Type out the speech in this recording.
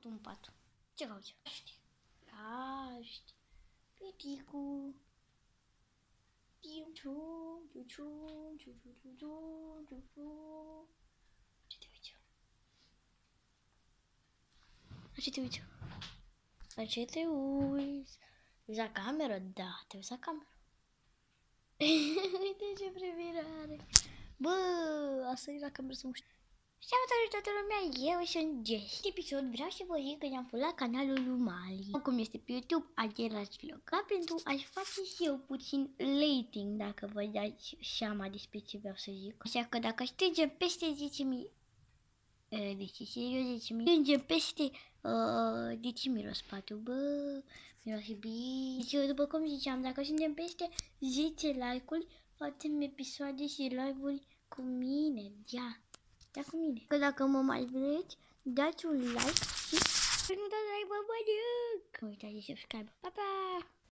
tu în pat? Ce cauți? Aști. Piticu. Ce te uiți? La ce te uiți? La ce te uiți? Te uiți la cameră? Da, te uiți la cameră. Uite ce privire are. Bă, asta e la cameră să mă știu. Salutare toată lumea, eu sunt Jess. În episod vreau să vă zic că ne-am la canalul lui Mali. Cum este pe YouTube, același loc. Ca pentru a-și face și eu puțin rating, dacă vă dați seama despre ce vreau să zic. Așa că dacă strângem peste 10.000... Deci, serios, 10.000. Strângem peste 10.000 răspatul, bă, miroase bine. Deci, după cum ziceam, dacă suntem peste 10 like-uri, facem episoade și live-uri cu mine, da cu mine. Că dacă mă mai vreți, dați un like și nu dați like, bă, mănânc. Nu uitați de subscribe. Pa, pa!